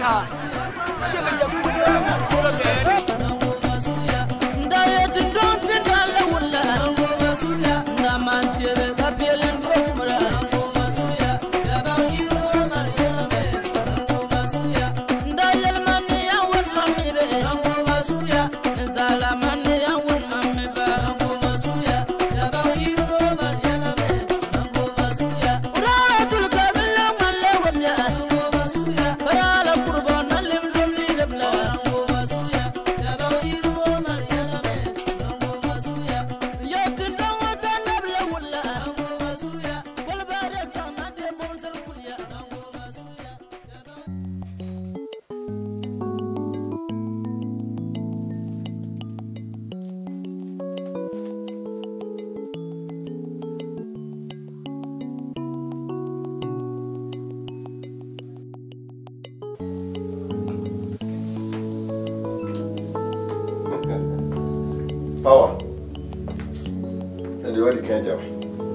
Power. And you already can't do.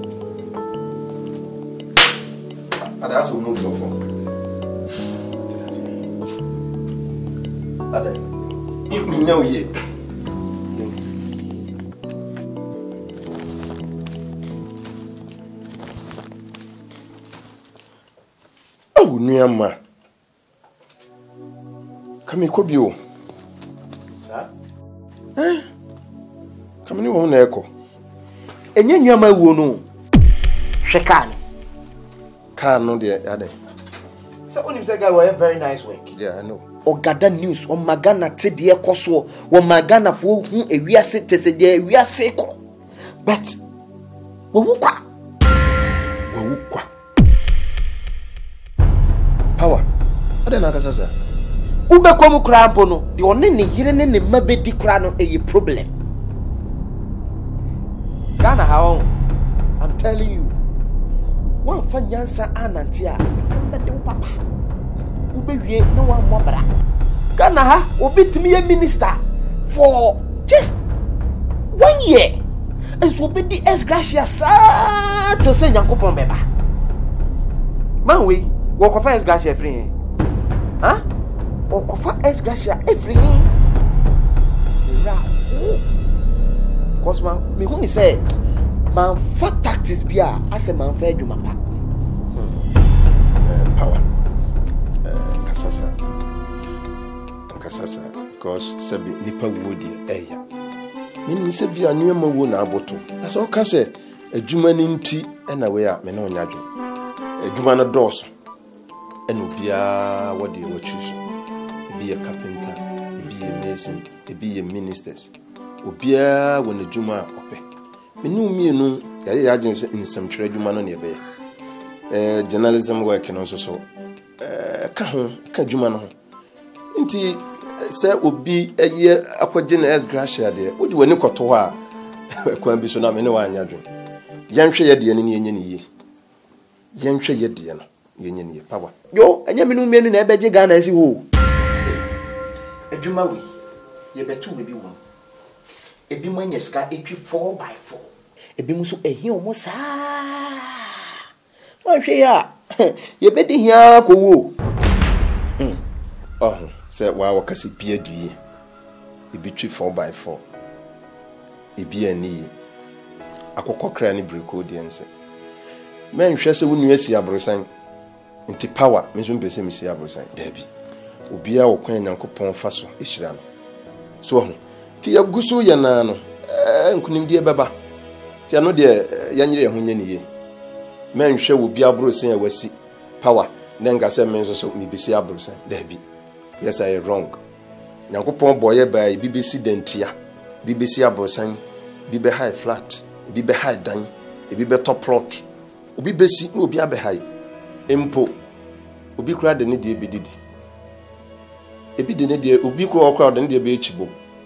And that's what moves so far. You know ye. Oh, Niama. Come here, Kobio. Sir? Eh? Come here, one echo. And you my wono. Shekano. Can't know the other. So, when you say, guy, we have very nice work. Yeah, I know. Or gather news on Magana Tedia Coswo, or Magana for whom a we are sick to say, we are sick. But, Wawuka. Power. I don't know, Casasa. Uber Como Crampono, the only hidden in the Mabedi Crano a problem. Ghana, how? I'm telling you. One fine Yansa Anantia, the papa. Ube no one more. Ghana ha will be to me a minister for just 1 year. And so be the S gracia to send Yankopon Beba. Man, we walk of S gracia free. Huh? Or cover S gracia every because man, me who say man for tactics bia as a man fair jumapa. Power. Kasasa. Because Sabi Nipa Woody, Eya. Meaning Sabi a new moon aboto. As all Cassa, a Juman tea and away at Menonyado. A Jumana doors. And Ubia, what do you choose? Be a carpenter, be a mason, be a ministers. Ubia when the Juma ope. Menu me no, I agents in some trade Juman on your bay. Journalism working also so. Kajumano. Inti say obi eye akogene S gracia there. Wodi wani kwoto a kwan bi so na me ne wa anya dwon. Yenhwe ye de ne yenye ne yi. Yenhwe ye de no yenye ne yi power. Yo, anya menu mienu na ebeje Ghana asi ho. Adwuma wi ye betu we bi wo. Ebi mo anya ska etwi 4x4. Ebi mo so ehia omo saa. Wanhwe ya ye bedi hia ko wo. Oh, say wa wakasi bia die. Ebi twi 4x4. Ebi ani. Akokọ kra ni breko die nse. Men hwe se wonu asi abrosan. Nti power, me so mpese me si abrosan. Dabi. Obia wo kwan Nyankopon fa so ehira no. So ho. Ti yaguso ye na no. Nkunim die beba. Ti ano de yanyere ho nya niye. Men hwe wo bia abrosan awasi power. Nenga se men so me bisi abrosan. Dabi. Yes, I am wrong. Nyankopon boye by BBC dentia, BBC abrosan, bibe high flat, bibe high dan, bibe top plot. Obi besi no obi abe high. Empo. Obi kura de ne die bedidi. Ebi de ne die obi kura okura de ne die be echibo.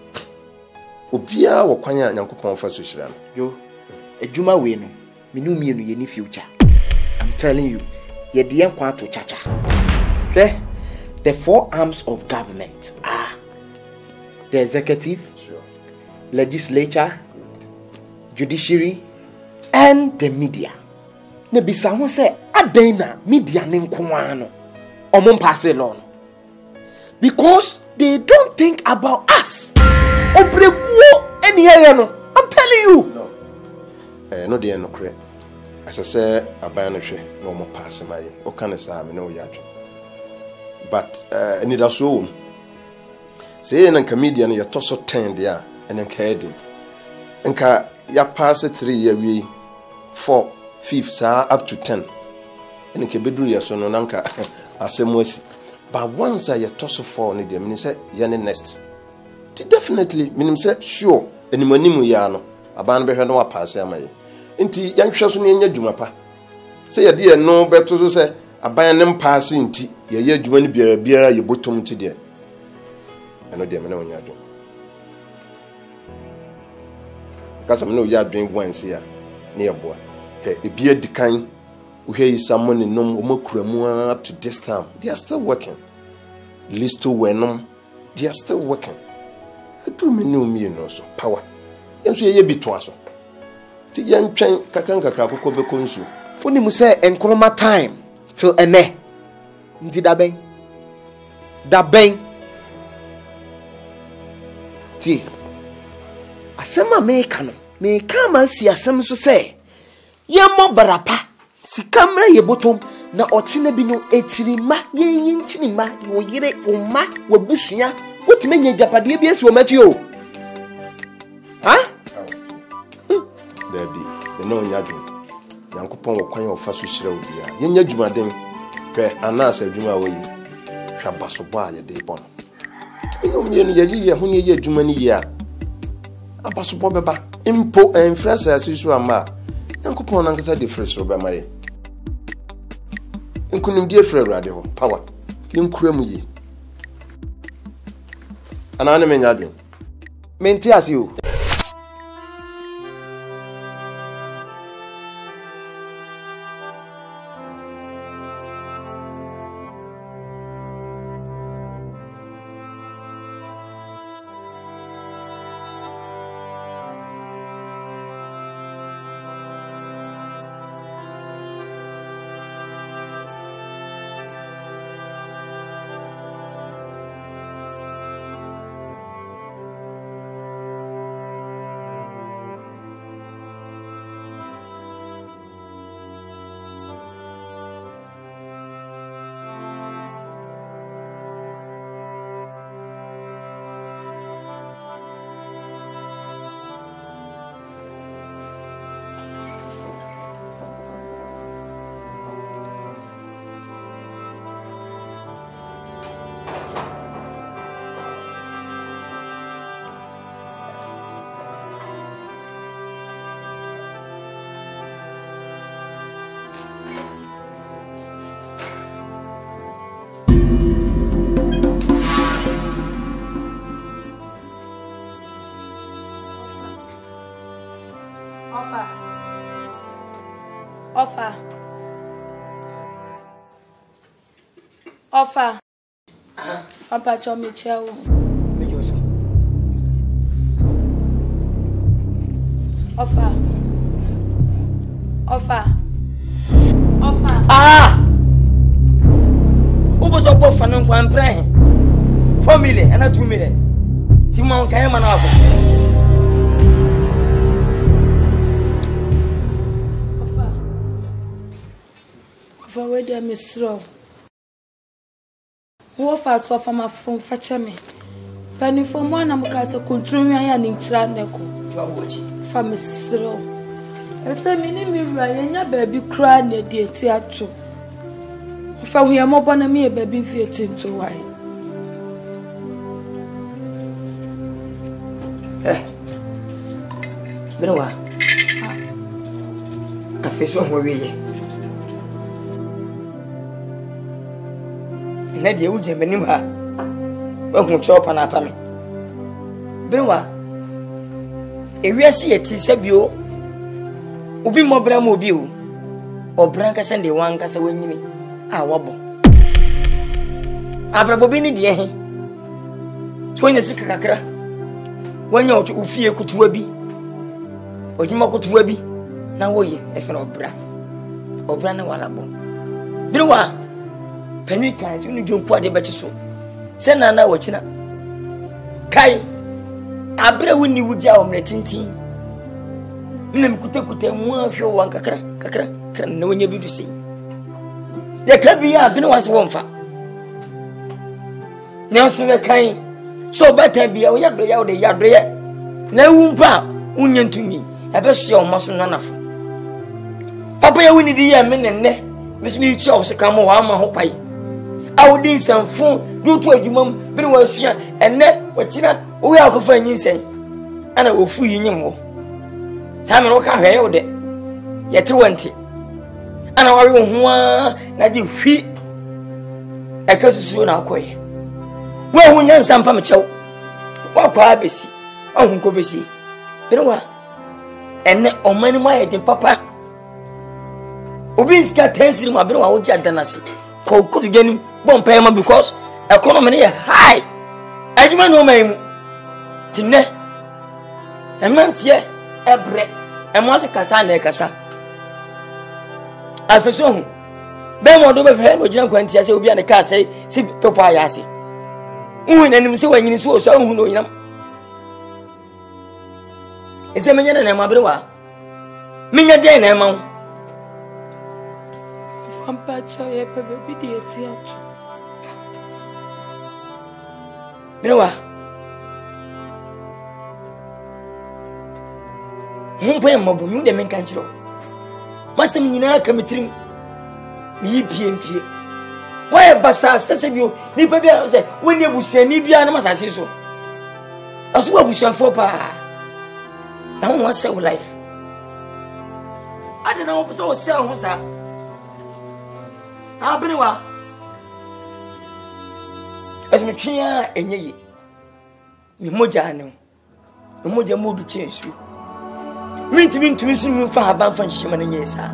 Obi a wo kwan a Nyankopon fa so hira no. Yo, adwuma we no, menu mienu ye ni future. I'm telling you, ye de yankwa to chacha. Hwe the 4 arms of government are the executive, Sure. legislature, judiciary, and the media. Nebisa who say, Adena, media ninkwano. Omon pass law. because they don't think about us. Obrekuo any no. I'm telling you. No. No dey no kre. As I say aban no hwe no mo pass my. O kan say am no yadwe. But any da so say na comedian ya toso 10 dia and en kaedi. Enka ya pass 3 year we 4 5 sa up to 10. And ke bedru ya so no nanka asemosi. But once I toss 4 ni dia mean say ya next. Definitely mean say sure animanimu ya no aban be hwe no pass am aye. Nti yanhwe so ne nya dwuma pa. Say ya de no beto so say aban ne pass nti ye ye dwuma ni biara ye botom nti de. Eno de me na onya dwuma. Kasa me no ya dwen once ya na ye boa. He e bia dikan we someone in nom omakuramu up to this time. They are still working. Listo wenom, they are still working. I do me no so power. Yanso ye bitwa so. Ti yan twen kakan kakra kokko be konsu. Oni mu say enkroma time till ene. Nti da ben. Ti. Asema me ka ma si asem so say. Ye mo barapa. Si kamera ye botom na ochine bi no echirima yin chinima wo yire oma wo busua wotime nya japade bi esi o machi o ha Dabi me no nya dwum Yankopon wo kwan wo fa so hira obia ye nya dwumaden hwe anasa dwuma wo yi hwa basobo a ye de bon no me no ye ho ne ye dwuma ni ye a abasobo beba impo influence asisu ama Yankopon na nkasa difference roba maye nkunim die frɛ Awurade ho power nkura mu yi ana ne menya dwen menti ase o Offer. Papa cho me chewo. Me joso. Offer. Ubo so bo fa no kwan pre. 4 million and 2 million. Timon kan ma na ako. Offer we dey misro. Wo fa so fa ma fon fa cheme. Pani fo mo na muka se kontromi anya ni nchira neko. Fa misro. Ese mi ni mi wura yenya baabi kra na di eti ato. Fa hu ya mo bona mi e baabi fi eti nto wai. Bewa. Afeso ho wiye. Na de uje menim ha. Wa hu chopa na apa me. Bewa. Ewiase yeti sabio. Obi mobra mo obi o. Obran ka sende wan ka se wanyini. A wabo. Abrabo bi ni de he. Tonya sika kakra. Wanya ofie kutuwa bi. Ojima kutuwa bi na woye efe na obra na walabo. Bewa. Panika, you need to put the better so. Send na wachina. Kai abre woni wuja o mretintin. Nim kutekute mu ahwe wan kakra na wonya bidu sei. Ye kabia bine wase wonfa. Ne so be kan so beta bia o yado ya o de yado ye. Na wumpa unyentumi ebe so o maso nanafo. Papa ya woni di ye menenne. Mesmi chi o se kan mo wa ma ho pai. Awudi sanfo dutu adwumam bine wa sua enne wachina o ya kofa nyinsen. Ana ofu yinyim wo. Time no ka hwe wo de. Ye te wanti. Ana wa wo ho na di hwi. E ka susu na akoye. Wo hu nyansa mpa me chew. Wa kwa abesi. Ohun ko besi. Bine wa enne omani ma ye de papa. Obi iska tensiri ma bine wa wo ja danasi. Ko ko to gani bon payment because economy is high. Adwuma no mai mu. Tinne. Emantie ebre. Emo se kasa na kasa. Afeso hu. Be mo do be fe no gina kwantia se obi an ka se si pepo ayase. Uhu nanim se wanyini so so hu no yinam. Ese menya na ma bere wa. Menya den na ma. Fampa cha ye pe be di etiato. Bere wa. Humpe mabo mi de men kan chiro. Masem nyina ka metrim. Yi piempie. Why basa sese bio ni pa bia se woni abusuani bia na masase so. Aso abusuafo pa. Na won say life. Adena won so say ho sa. Abrewa. Asme twia enye yi. Mi moja anu. Mi moja modu chensu. Mintimi sunu fa haban fa nhima na nyesa.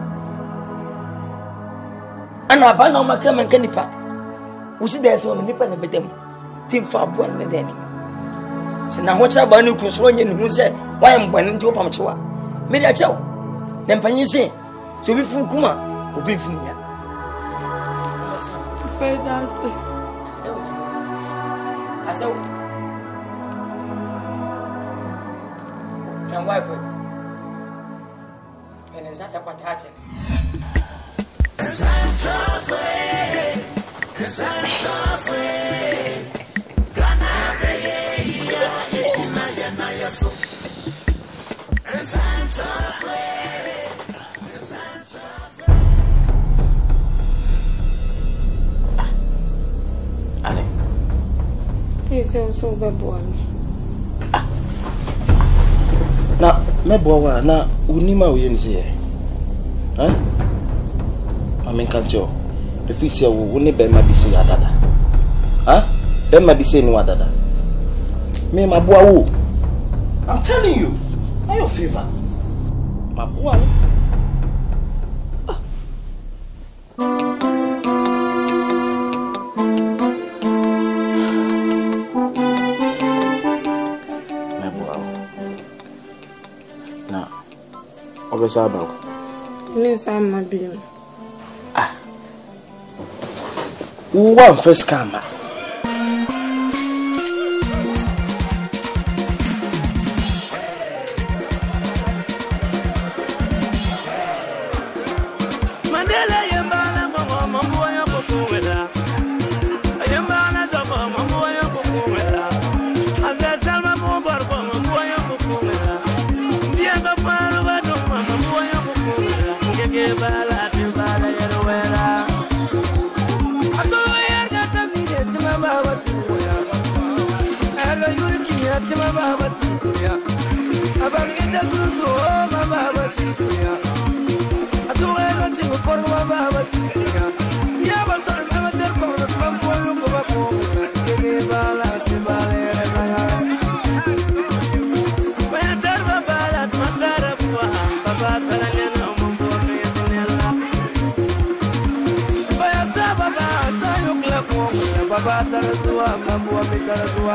Ana ba na o makra man kanipa. Usi da so nipa na bedam. Tim fa bo na dani. Se na ho cha ba ni kunso onye ne hu se wa mbane nti opam chewa. Me da chew. Na mpanyi se so bi fu kuma obi fu nya. Pedase. Aso. Kan wife. Sasa kwa tache. Ale. Ese so bebo ami. Na mebo wa na unima wo yen se. Amen kanjo. The fixia wo ne be ma bi se adada. Be ma bi se ni adada. Me maboa wo. I'm telling you. Are your favor? Maboa wo. Maboa wo. Na obesa ba ko. Ni sama biyo. One first camera. Mandela yembana mambo ya kukuwela. Yembana zabo mambo ya kukuwela. Azazalma mubarbo mambo ya kukuwela. Ndiamba faru bado mambo ya kukuwela. Ngege bala tibala yerwela. Tima baba tikuya abangita tuzo baba tikuya atuwela timu korwa baba tikuya ya baltor mama ter kono mambo luko babo ngebe bala tibale rega wa ter bala matara bua baba talangena mambo nela baya sababa tayo klako baba tarazua mambo amekarazua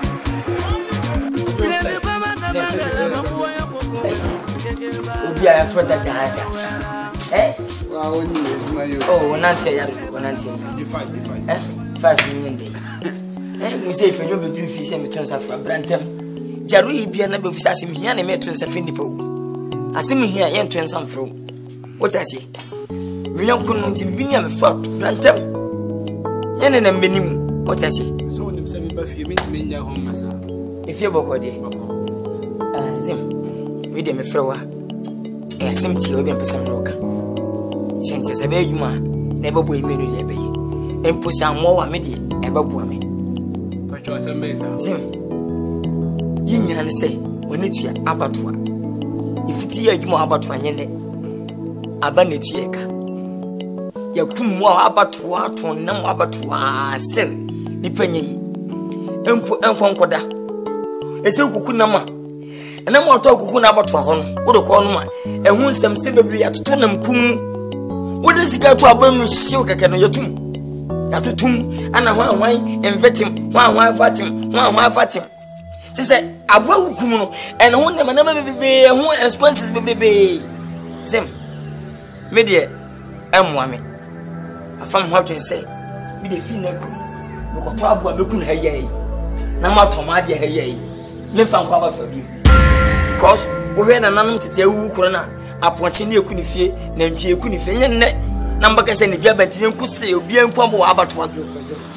Obi a for that dada. Wow, you oh, nanti ya, nanti. Define. 5 million day. We say if you don't do fish and returns for Brantam. Jarui be another of Sassim here and meters of Findipo. I see me here entrance and through. What I say? We don't come to William Fort, Brantam. And then a minimum. What I say? So when you say me, but you mean to me in your home, Massa. If you're Bokodi, Zim, we did me throw her. And some tea will be a person local. Since a very human, never will be made a and put some more immediate above women. But you are amazing. Zim, you can say, when it's your abattoir. If it's here, you more abattoir, Abanitieka. You come more abattoir to no abattoir still, Nipenny. Unconcoda. A silk kunama. And I'm not talking about Tuhon, what a corner, and who some simply at Tonum Kum. What does he got to a burn silk? I can your tomb. At the tomb, and a wine and vet him, one wife at him, one wife at him. To say, I will come and own them and never be a one expenses be. Sim, media, woman. I found what you say. Be the female. Look at top what looking her yea. Nama Tomadia her yea. Never found cover for you. Because we had an animal to tell you, Corona, upon Chini Kunifie, named Jay Kunifie, net. Number can send the Gabat and could say, be a combo about what you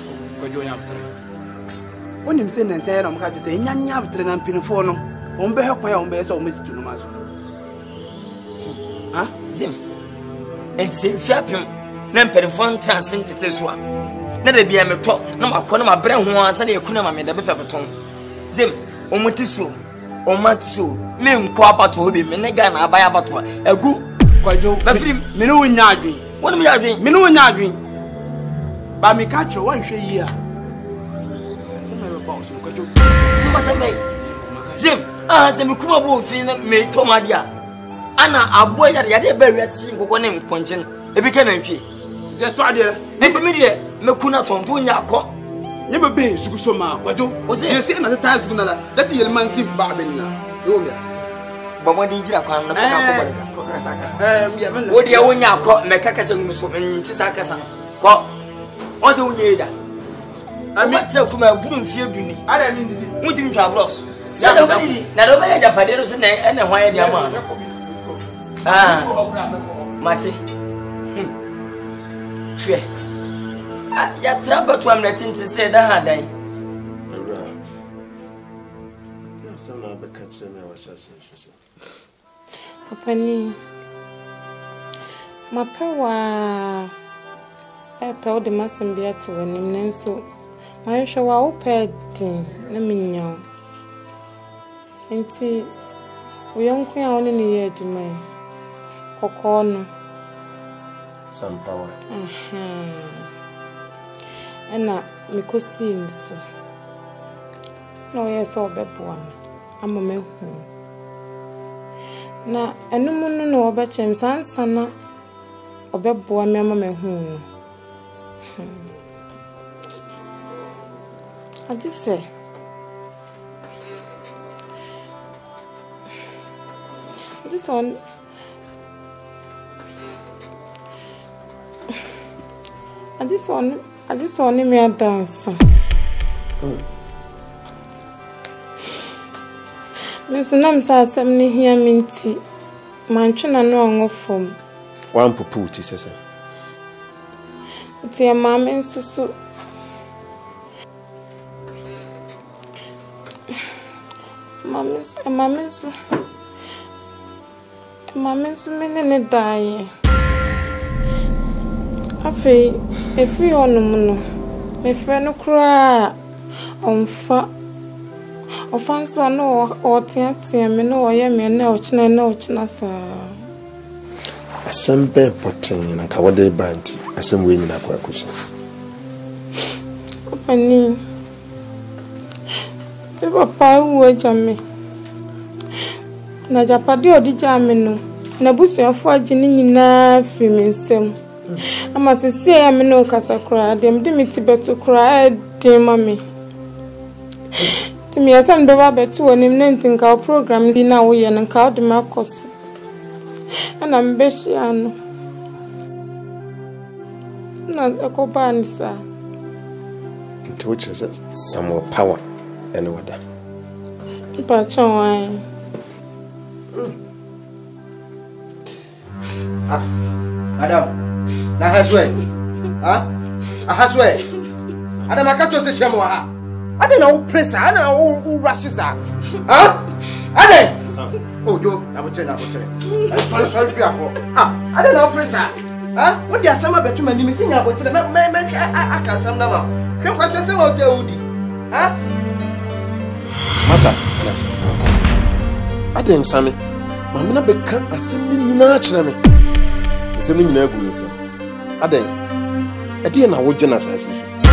when you say, and say, I'm going to say, Yan Yabtrin and Pinafono, on behalf of my own base or Miss Tunamas. Ah, Zim. And say, Fapium, Namper phone transcend to this one. Never be a talk, no more corner my brain once and you couldn't have made a better Zim, Omatisu, Omatsu, men copper to him, Menegan, I buy about one. A good Quajo, Minu in Yarding. What am I doing? Minu in Yarding. By me catch your 1 year. Jim, Sam Kumabo Fina made Tomadia. Anna, a boy at the other very single name, Ponchen, a became MP. The Tadia, intermediate, Mekuna Tontunia Cock. Never be Susuma, Quajo. Was it the same as the times that the man seemed Barbina? But what did you come? What do you want your cock, Macacas and Tisacas? What's the way? I met some come out, wouldn't feel me. I don't mean, would you travel? Not over Japaneros and a white yaman. Ah, Matty. Ya trouble to letting to stay the hand. Papa, my power. I told the mass and beer to an immense so. I shall open. Let me know. And see, we young queen only in the year to me. Cocono. Some power. And now, me could see him so. No, yes, all that one. I'm a man home. Now, I no more know about James and Sana or bed boy, mamma home. I just say, this one, I just want me a dance. Miss Namsa, some here minty, mansion and no from one puput, says. It's your mamma and so. Mamma's many die. I feel if you on the moon, my friend cry on fat or fancy no or tianti, and me know I am no chinasa. A some bear potting and coward banty, as some women are quacking. Opening. Papa who me. Na japade odi jame no. Na busuafo agini nyina fi mensem. Ama sese ya me no kasa kra dem de me tibeto kra dem mame. Timi asam do ba beto onim na ntinka program ni na wo ye nka de makos. Ana mbeshi ano. Na ekoba nisa. nke which is some more power and water. But why? Madam, na haswe. Haswe. Adam akato se shemo ha. Ade na wo pressure, ana wo rushes ha. Ade. Oh, do, na bo chere. Sorry free akọ. Ade na wo pressure. What dey asama betu mani me sinya bo chere. Me aka sam na ma. Hwe kwase se wo te udi. Masa, class. Ade nsame. Ma me na beka asem ni nyina chere me. Asem ni nyina gu me se. Ade. Ade na wo jena sase.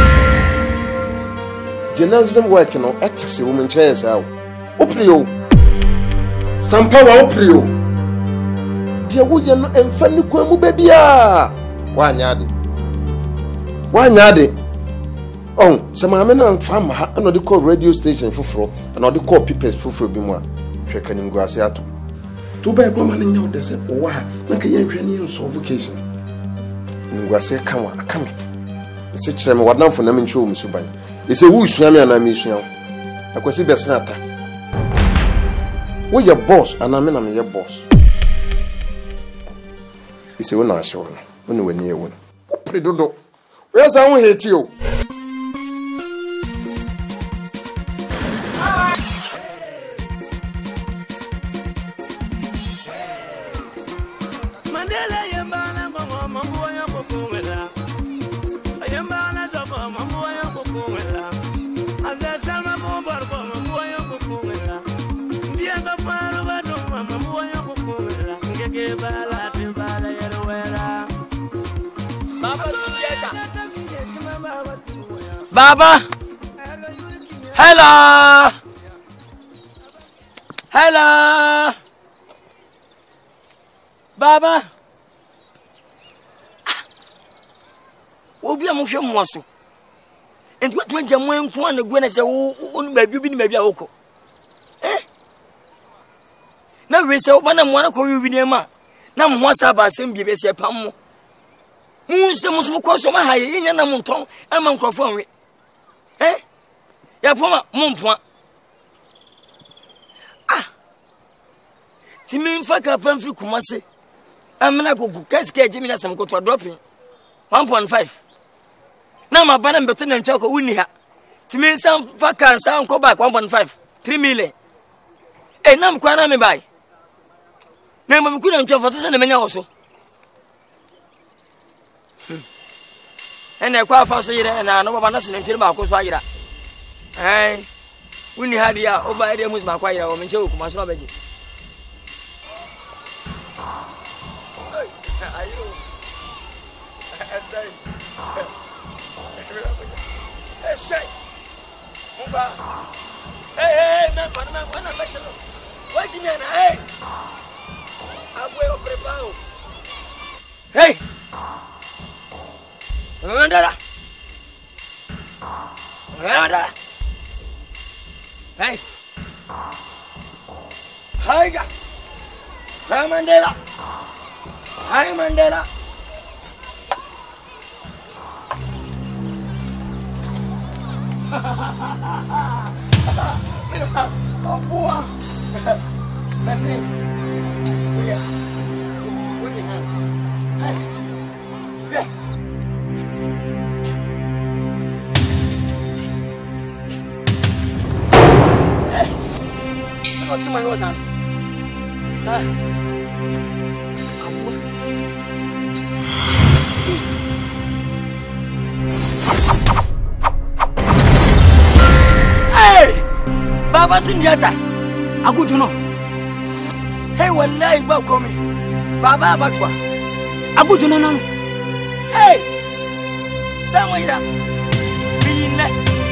Journalism work no etese wo menche say oprio sampawa oprio dia wo ye no emfa ni kwa mu ba bia wanya ade se ma me na fa ma ha no de call radio station foforo na de call papers foforo bi mu a hwe kanim go ase ato to ba egro ma na nya de se wo ha na ka ye hwe ne solve case ngo ase kan wa akame se kire me wadanfo na me nche wo musuban ese wu suami ana me suam akwasi besenata wo ye boss ana me na me ye boss ese wo na asho no wo ne wani e wo wo predodo wo ya sa wo heti o Mandela yembana mama mambo ya kukumela yembana zaba mambo ya kukumela azasama bombarbo mambo ya kukumela bianga faro bado mambo ya kukumela ngeke bala tibala yerwera baba tulieta baba hello Baba obi amohwe moaso enti watu njamu enku an gu na se onu ba bi ni ba bi awoko na we se oba na mo na ko wi ni ma na mo asa ba asem bi be se pam mo mu se mo so ko so ma haye nya na mo nton ama nkrofo anwe ya poma mo mpoa timi mfa ka pamfri kumase amna gogu kaske jimi na sam ko to dropping 1.5 na ma bana mbeto na ntwa ko wuni ha timi sam vacance an ko back 1.5 3 million nam kwa na me bai na ma ku na ntwa foto se na menya wo so kwa fa so yire na no baba na se ntwa ba ko so ayira wuni ha dia o ba area mus ba kwa ayira o menche okuma so baje Hey, man, when I'm back, what do you mean? Hey, I'm way over the bow. Hey, Mandela. Hey, hi, Mandela. Hi, Mandela. Oh, boy. That's it. Yeah. With your hands. Yeah. Hey. Look at my nose, sir. Baba Sinjata, Agutuno. Hey, wallahi ba komi. Baba Abatwa. Agutuno nan. Hey! Samoira. Bine.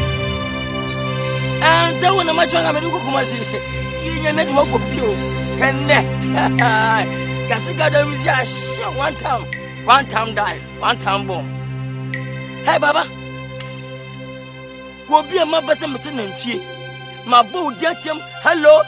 And so when a machanga meduko kumasi. You made work of you. Kenne. Kasika da misia one time die, one time bomb. Hey Baba. Go be a mabasa mutin. My bow jatium, hello.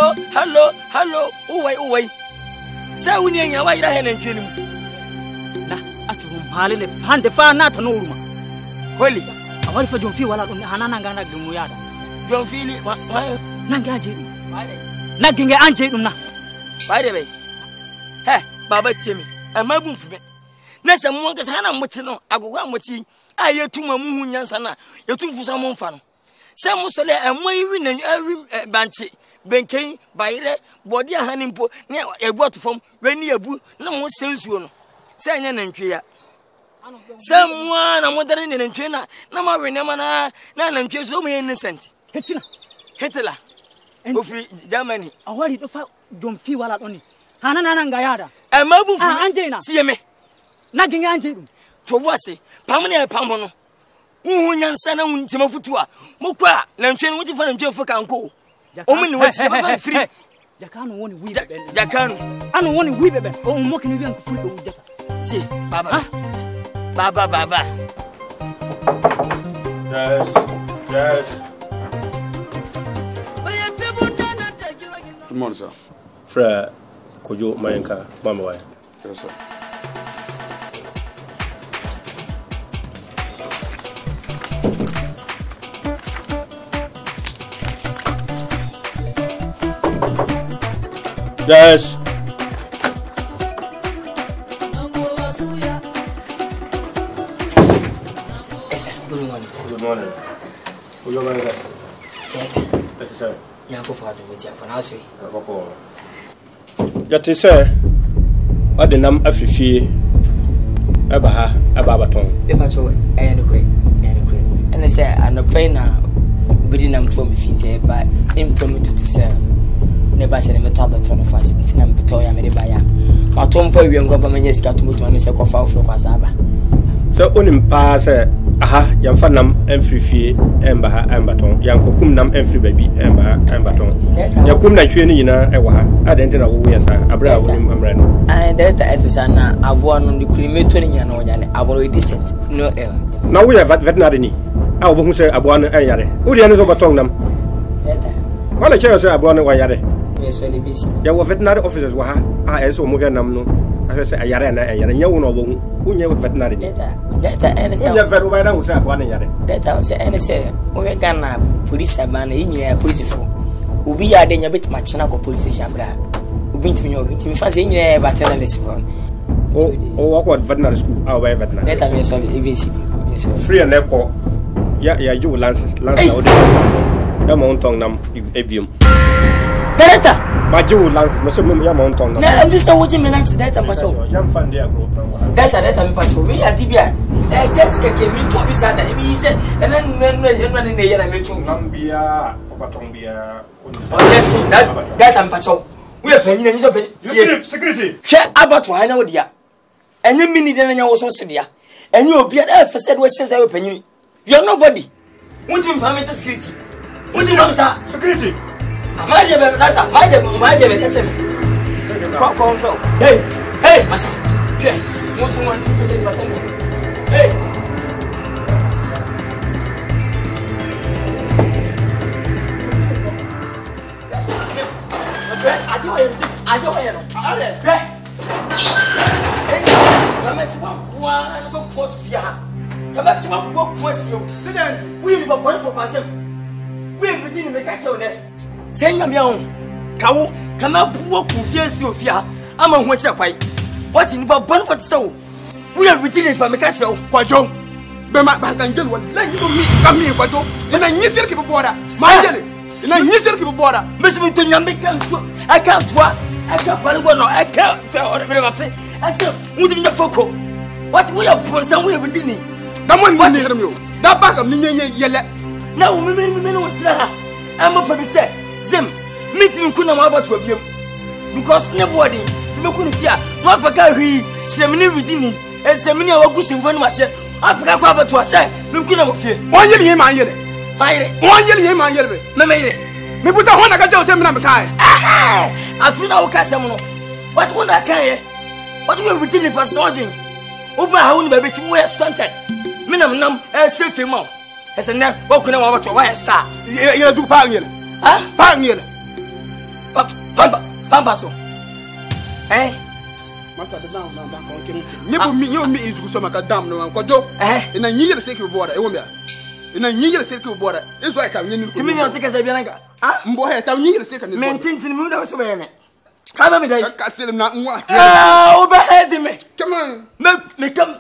Uway. Say when you're white hand and kill him. At home, Harley, hand the far not an old man. Holy, awali fa John Fi wala hanana ngana gumuyada John Fi nanga je na ginge anje dum na baide be he baba tiemi e mabu mfume na se mo nka sana moti no agogwa moti ayetuma mu hu nyansa na yetumfu sa mo mfa no se mo sole e mo yiwi na banche benken bayire body ahanimpo ne ebu atofom weni ebu na mo sensuo no se anya na ntwe ya se mo na mo dare ne ntwe na ma we ne ma na ntwe so mo innocent Hitler ofri Germany awali do fa John Fi wala doni hanana ngayada e mabu fu anje na tie me na ginge anje dum to wase pam ne pam no hu nyansa na ntima futu a mokwa na ntwe no wuti fa na ntwe fu kanko o mun ni wati ba free jakano woni wi bebe jakano ano woni wi bebe o mo kini wi an fu do jata tie baba Yes. Good morning, sir. Fra Kojo Mayenka Bamawai. Yes, sir. Yes. Good morning, sir. Good morning. Kojo Mayenka. Yes, sir. Yanko for the meeting for now, sir. Yati sir, ade nam afifie aba abaton. Be pacho and great. And I say and pray na bidi nam from finte ba implement to sell. Never say me tableton of us. Ntina mbeto ya me ba ya. Ma tompo wi ngo ba manya sika tumutu ma me se kofa ofro kwasa aba. So onim pa say aha yamfa nam amfifie emba ha embaton yankokum nam amfiri baby emba embaton yakum na twe ni nyina ewa ha adente na wo yesa abra wonim amra no and that etisana abo no de krimeto ni nyana wonyale abo decent no na wo ya veterinary ni a wo hu say abo no yare wo de ne so baton nam wala chere say abo no wa yare me so le bisi ya wo veterinary officers wa ha a eso mo hwe nam no a say yare na yare nyawo no bo hu nye veterinary ni Data and it's a very bad answer. Data was any say, we gonna police a man in your police for. Ubi are then a bit much na police station. Ubi to me, to fancy in your battalion. Oh, what veterinary school? Our veterinary. Data means all ABC. Free and echo. Yeah, you Lance out. Yamon tongue nam avium. Data! My Jew Lance, Monsieur Yamon tongue. Now, I'm just watching me Lance data, but young fan there, group. Data, me patrol. We are Tibia. Jessica came in to be sad, and he said, and then running the yellow metal. Lambia, Obatongia. Oh, yes, that I'm patrol. We are paying security. Share about to I know, dear. And you mean it, and you also said, dear. And you will be at F said what says I will pay you. You're nobody. Won't you promise security? Won't you promise security? My dear, my dear, catch him. Hey, Master. Most want to take my Hey! I don't come back to one port via. Come back to one book was you. We were one for myself. We didn't make a show there. Saying I'm young. Cow, come up, walk with your Sophia. I'm on what's up. What in about one for so? We are returning from the catcher. Kwajo, be ma banganjel wala you mi kami kwajo. Ina nyisir ki bora. Ma jele. Ina nyisir ki bora. Monsieur to nyambe kan so. I can't twa. I can't palago no. I can't fair or whatever fe. I said, "Would you foko? What we are person we are returning." That one ni hear me. That back am ni yele. Now me no try. I'm a publisher. Zim. Meet me kuna ma about to abiem. Because nobody. Tibe kunu fia. No afaka hwi. Semini returning. Semini awagusi mfano wase. Afrika kwa batu wase. Mkuna mfie. Onye ni ma yele. Mayre. Onye ni ma yele. Memayre. Me busa hona ka jaw semina me kai. Afrina ukasa muno. What wonder kan ye? What we returning for something? Oba ha woni ba beti we stunted. Minam safe mo. Ese na wa kuna wa bato wa star. Ye du pa ngele. Ah? Pa ngele. Papa so. Masa de na kon kiri. Nyebu mi izu so maka dam no kwajo. Ina nyiyere se ki bora e wo me. ina nyiyere serke bora ezo ay tam nyin timi nyo tike se bianaka ah mbo he tam nyiyere serke ni mentintin mi da so be ne ka ba mi dai ka selim na nwa o be head me come on me come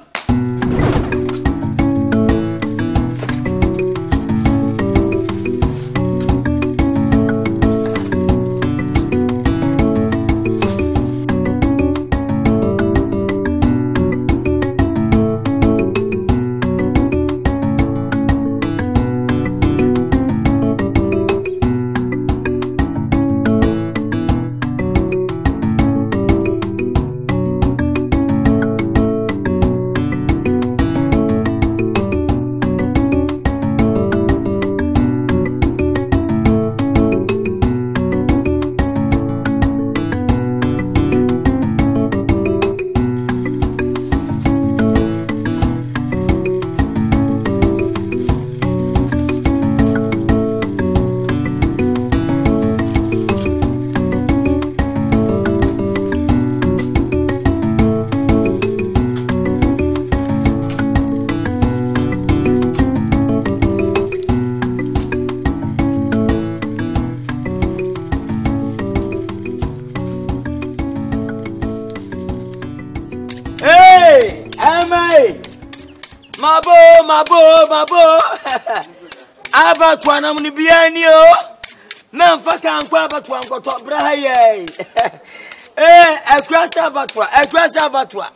Mabo abatwa na mni biani o na mfaka ankwa abatwa nkoto bra ye akrasa abatwa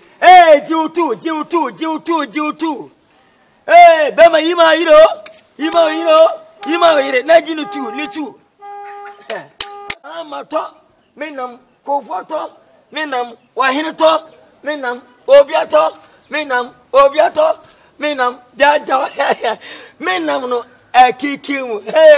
jiutu bema yima yire na jinu tu ni tu amato minam kofoto minam wahineto minam obiato minam dada minam no akikim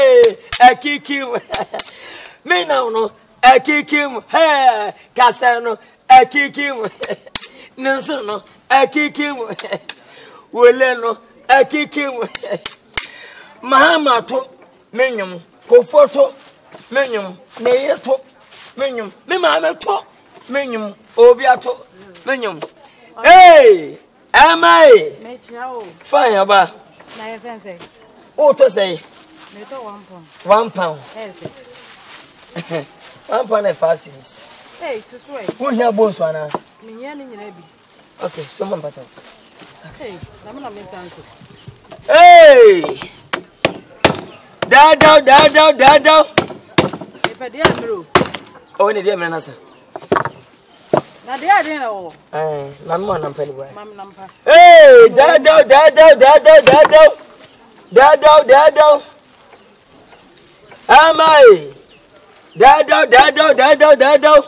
minam no akikim kasano akikim nenso no akikim wole no akikim mahamato menyum kofoto menyum neyeto menyum memameto menyum obiato menyum Amai. Fine, Abba. Oh, to say. 1 pound. 1 pound and 5 cents. Hey, to swear. Who here bones one? Okay, someone pass out. Hey, I'm not making Hey! Dada. If I didn't know. Oh, any dear man, sir. Na dia dey na wo. Mama na mpani boy. Mama na mpa. Hey, dada. Amai. Dada.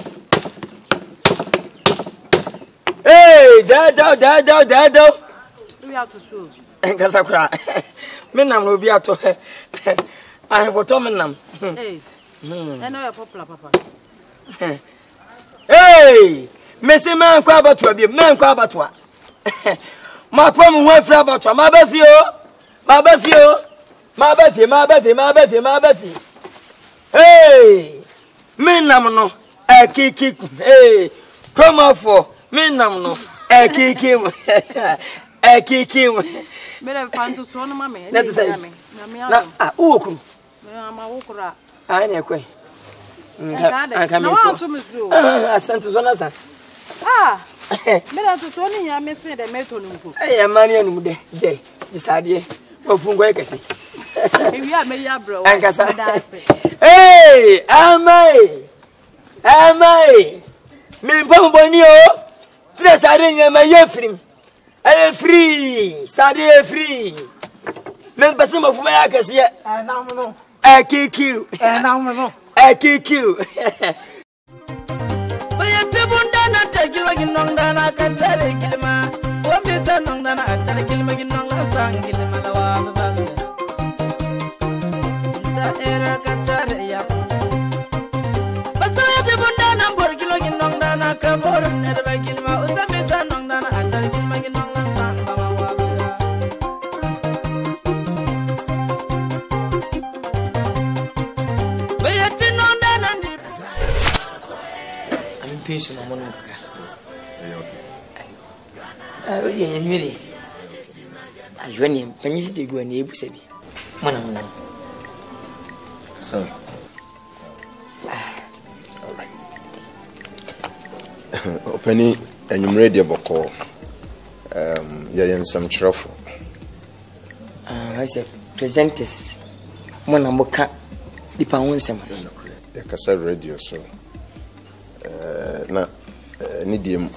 Hey, dada. We have to so. Nkasakura. Menam no bi ato. I photo menam. Hey. I know you're popular, papa. Hey, Messi man kwa abatwa bi man kwa abatwa. Ma pom ho afra abatwa ma ba fie. Hey, menam no akiki. Hey, come for menam no akiki. Me dem fan to so no ma me. Let us say. Na uoku. Me ama wokura. Ai na ekwe. Asanto zona sa. Me da to so ni ya me se de meto no nko. Mani anu de je disade ofungo ekese. Ewi a me ya bro. Ankasa. Hey, amai. Me bomboni o. Tre sade nyama ye free. Ay free, sade free. Me pese mo fuma ya kese. Na mo no. Akikiu. Na mo no. Akikiu. Bayate bunda na tegilwa ginonda na kachare kilma. Wamisa nonda na achare kilma ginonda sangilma la wa basi. Da era kachare ya. Basayate bunda na borgilo ginonda na kabor ne da kilma. Usamisa nonda na achare kilma ginonda sangilma wa basi. Pension on one. ayoni panyi de go na ebusa bi mana mona so opani enyumre de boko ya nsam chirofo I said presenters mona moka dipa wonsem ya kasa radio so na ni diem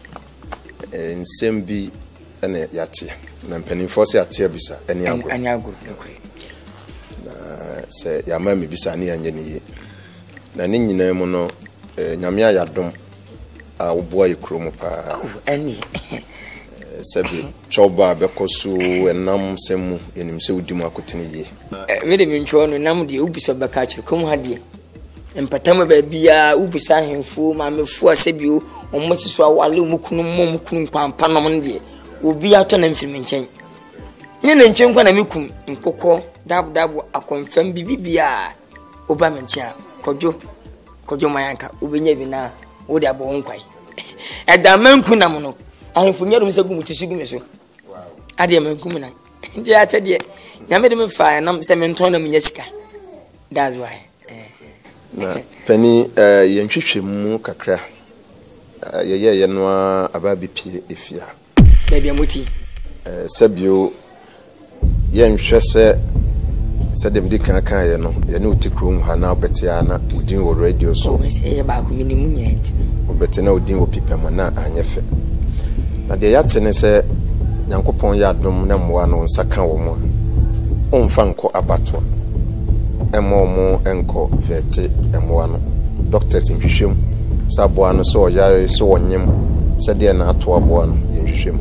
nsem bi ene yate na mpanimfo se atia bisa ene agro ani agro na se ya ma me bisa ne anya ne na ne nyina mu no nyame ayadom a woboa yekrom pa ani sabi choba bekoso enam semu enim se udimu akotene ye me de mentwo no nam de ubiso beka kire kom ha de empatama ba bia ubisa hemfo ma mefu asebio ommoti so awale mukunu mukunu pampa nom de obi ato na mfiri nchen nye na nchen kwa na mekum nkokọ dab akonfam bibia oba menchia kojo mayanka obenya bi na wo de abo nkwai edamanku nam no ahemfo nyadum se gum tisigu me so ade manku na ndi ache de nyame de me fa na se menton na munya sika that's why na pani yentwetwe mu kakra ye no ababi pie efia baby amoti sabio yenhwe se dem di kan ye no ye no tikrum ha na obetia na udin wo radio so ye ba ko minimu nyenti obetia udin wo pipem na anyefe na de yate ne se nyankopon ya dom na mmoa no nsaka wo mo onfa nko abatwa emomo enko vete emoa no doctors nhwehwem saboa no so yare so wonyem se de na ato aboa no nhwehwem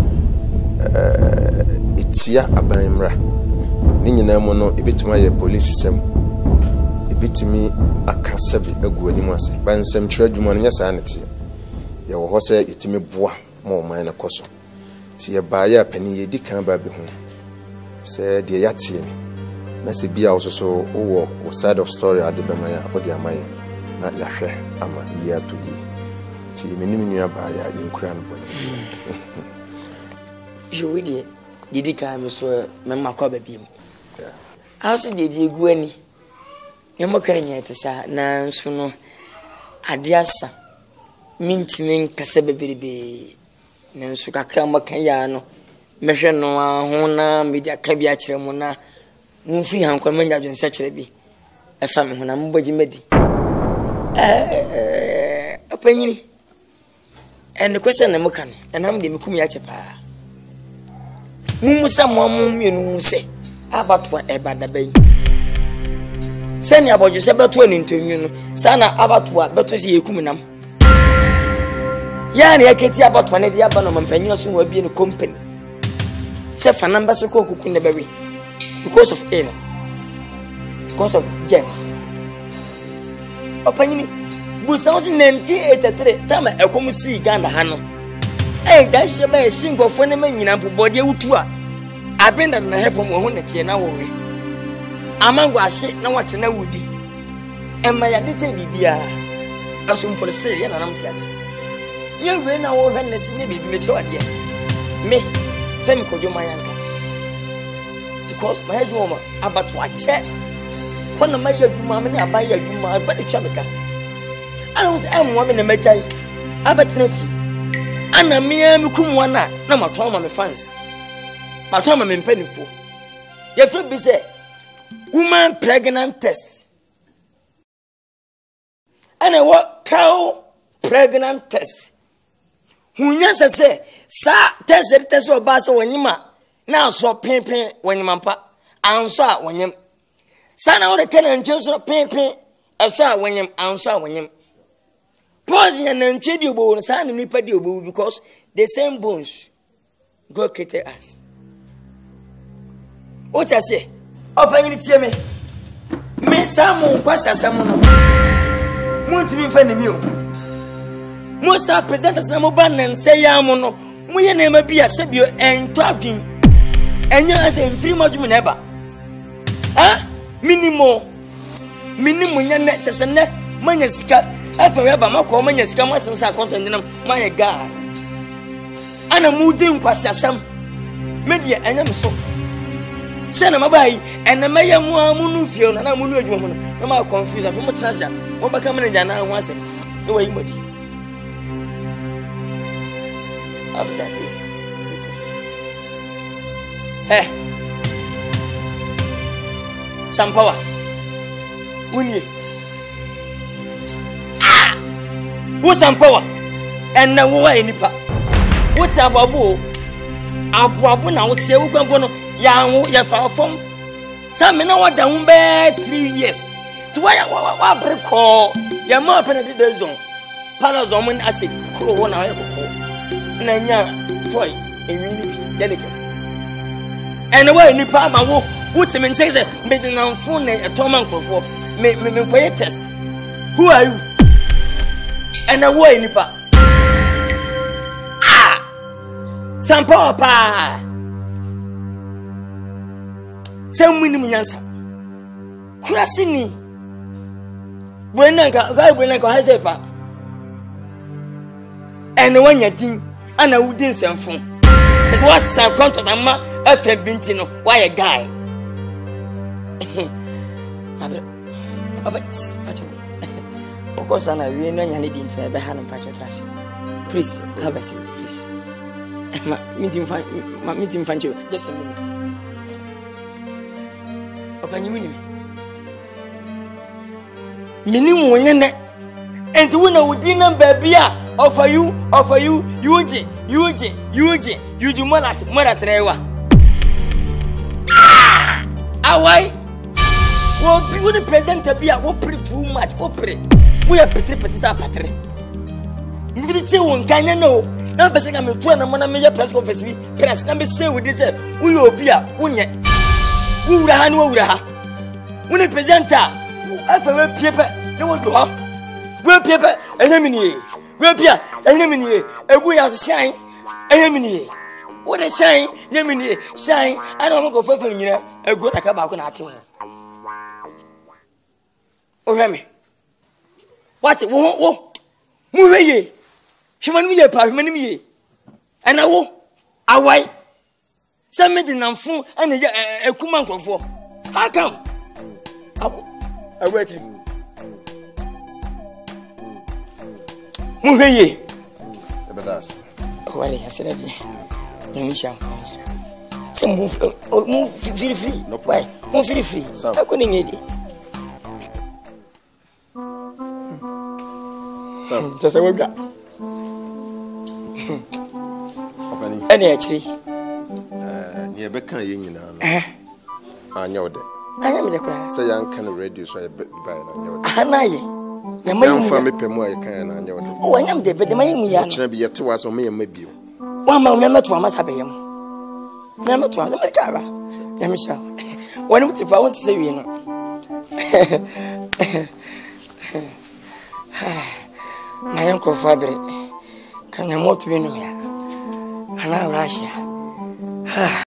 itia abanmra ni nyina mu no ebetuma ye police sem ebetimi akasabi agu anim ase ban sem twere adwuma no nya saa nete ye wo ho se etimi boa mo man na koso ti ye ba ya pani ye di kan ba bi ho se de yatie na se bia ososo wo side of story ade be man ya odi amaye na yahwe ama ye atoyi ti menim nua ba ya yinkura no bone jowidi didi ka me so me makwa ba bi mu aso didi guani ne mokanya tesa na nso no ade asa mintimin kasa bebirebe nanso kakra makan ya no mehwe no ho na media ka bi a kire mu na mumfi hankwa manya dwonse kire bi efa me ho na mbogi medi apanyini en kwese na muka no enam de mekum ya chepa mumusa mo mienu se abatwa ebada bai sani aboje se beto ani ntonyu no sana abatwa beto se yekum nam yani yaketi abatwa ne dia ba no mpanyin so wa bi no company se fa number so ko kuku ne baby because of air because of James opanyini bu 1983 tama ekomu si Ghana hano ga sheba e singofo ne manyina bobode wutu a abenda na hefo mo ho netie na wowe amango ahye na wache na wudi emma ya dete bibia asum polisi ya na namtiase yewe na wo hwe netie ne bibi meche wade me femi kojo mayanka because my head woman abatu ache kona maya duma me na abaya duma ba de chameka ana wo se amwo me na mechai abatina fi ana mia mikumwa na matoma me fans matoma me mpanifo ye fe bi se woman pregnant test ana what cow pregnant test hunya se sa test oba se wonyima na so penpen wonyima mpa anso a wonyim sana wo de kana ntwe so penpen aso a wonyim anso a wonyim pause ya na ntwe di obo sana nipa di obo because the same bones God created us. What I say? Open it to me samu kwasa samu no. Munti mi fa ne mi o. Mo sa present samu ba nan se ya mu no. Mo ye na ma bia se bio ento adwin. Enya ase mfiri modwum na eba. Minimo nya ne sese ne manya sika afa we ba makọ manya sika mo sensa account ndinam manya ga. Ana mudi nkwasa sam media anya me so se na mabai ena meye mu amunu fie na na munu adwuma mu na ma confuse afi mo trasha mo baka me nya na ho asem e wa yimodi absa this Sampawa Wunye Wo Sampawa Enna wo wa enipa Wo ti ababu na wo tie wo kwampo no ya wo ya fa fom sa me na wada wo be 3 years ti wa breko ya ma pe na de zone pana zone mun ase kro wo na ya kokko na nya toy enwi ni delicacy ene wa enipa ma wo What's me say me na phone e toman krofo me play test. Who are you? And a way nipa. Sampa pa. Sem minimum nyansa. Krasini. Brenanka hasepa. And when you din ana wudin semfon. It's what some contract ama FM binti no why a guy. Of course, I we know you need to be hand on class. Please have a seat, please. Meeting fun just a minute. Open you minimum and to win a dinner baby offer you, you do more at Trewa. Why? Well, people the present to be a pretty too much opera. We are pretty patri. If you won't kind of know, now the second I'm 2 and I'm on a major press conference. Press number say with this, we will be a unya. We will have no ha. When a presenter, whoever will paper, no one to have. We'll paper, enemy. We'll be an enemy, and we are shine, enemy. What a shine, enemy, shine. I don't go for you. A good about an Oh, Remy. What? Whoa, move ye. She want me a part, many. And I will. Away. Some made an unfold and a command for. How come? I wait him. Move ye. Well, I said, let me shall. Some move very free. No, why? Move very free. I couldn't get it. Just a word. Any actually. Near Becca, you know. I know that. I am the class. Say, young can reduce by your family. Can I know that? Oh, I am the better. My young should be yet to us or me and maybe. One moment to must have him. Never to the Cara. Let me show. When I want to say, you know. My uncle Fabric can I more to be in here? And now Russia.